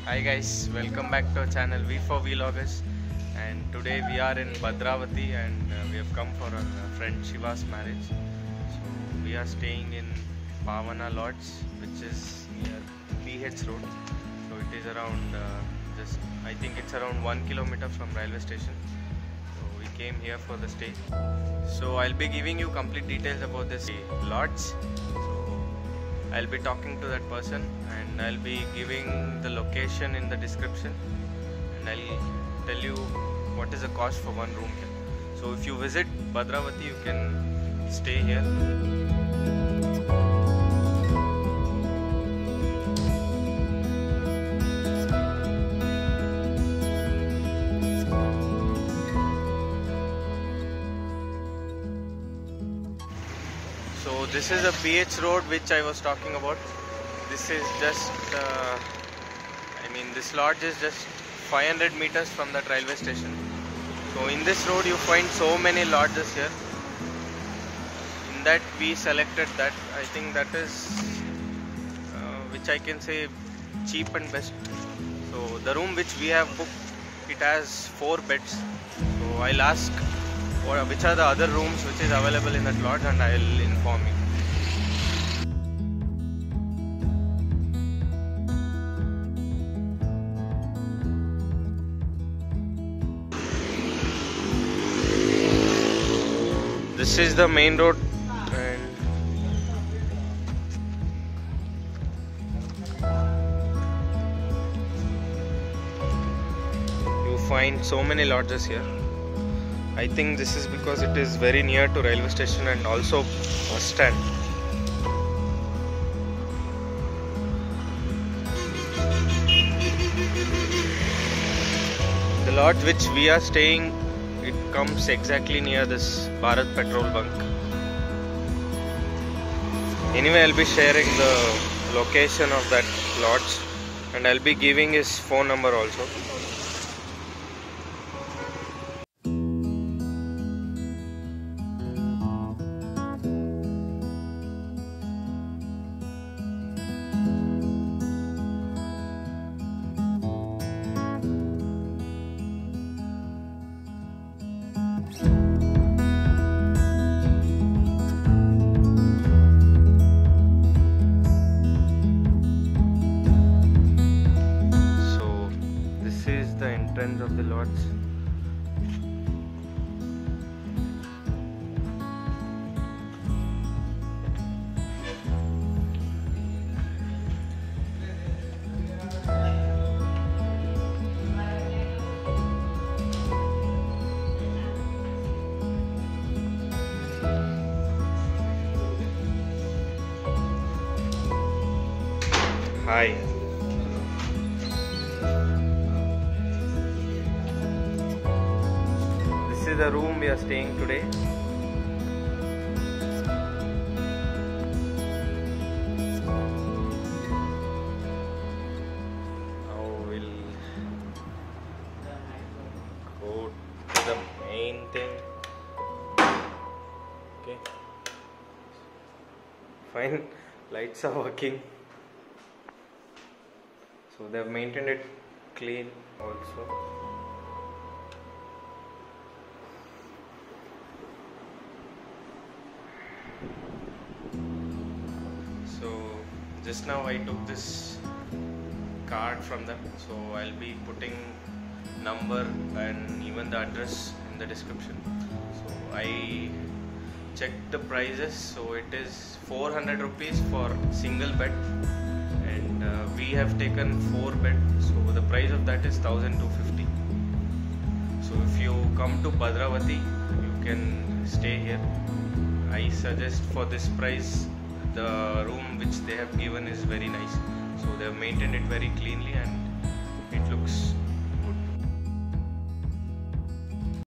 Hi guys, welcome back to our channel V for Vloggers, and today we are in Badravathi and we have come for our friend Shiva's marriage. So we are staying in Pavana Lodge, which is near PH Road. So it is around I think it's around 1 kilometer from railway station. So we came here for the stay. So I'll be giving you complete details about this lodge. I'll be talking to that person and I'll be giving the location in the description, and I'll tell you what is the cost for one room here. So if you visit Badravathi, you can stay here. So this is a PH road which I was talking about. This is just, this lodge is just 500 meters from that railway station. So in this road you find so many lodges here. In that we selected that. I think that is, which I can say cheap and best. So the room which we have booked, it has 4 beds. So I'll ask which are the other rooms which is available in that lodge, and I'll inform you. This is the main road, and you find so many lodges here. I think this is because it is very near to railway station and also bus stand. The lodge which we are staying, it comes exactly near this Bharat petrol bunk. Anyway, I'll be sharing the location of that lodge and I'll be giving his phone number also. The entrance of the lodge. Hi. This is the room we are staying today. Now we'll go to the main thing. Okay. Fine. Lights are working. So they have maintained it clean also. So just now I took this card from them, so I'll be putting number and even the address in the description. So I checked the prices, so it is 400 rupees for single bed, and we have taken 4 beds, so the price of that is 1250. So if you come to Badravathi, you can stay here. I suggest for this price, the room which they have given is very nice. So they have maintained it very cleanly and it looks